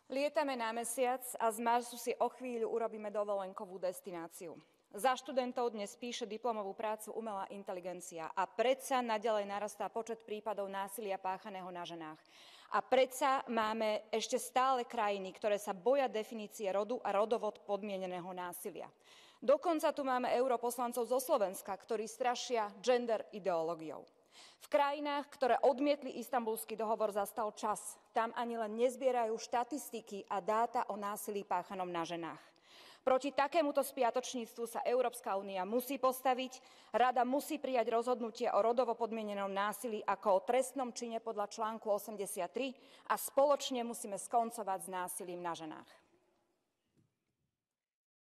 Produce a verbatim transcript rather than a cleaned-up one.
Lietame na mesiac a z Marsu si o chvíľu urobíme dovolenkovú destináciu. Za študentov dnes píše diplomovú prácu umelá inteligencia a predsa naďalej narastá počet prípadov násilia páchaného na ženách. A predsa máme ešte stále krajiny, ktoré sa boja definície rodu a rodovo podmieneného násilia. Dokonca tu máme europoslancov zo Slovenska, ktorí strašia gender ideológiou. V krajinách, ktoré odmietli Istanbulský dohovor, zastal čas. Tam ani len nezbierajú štatistiky a dáta o násilí páchanom na ženách. Proti takémuto spiatočníctvu sa Európska únia musí postaviť, Rada musí prijať rozhodnutie o rodovo podmienenom násilí ako o trestnom čine podľa článku osemdesiattri a spoločne musíme skoncovať s násilím na ženách.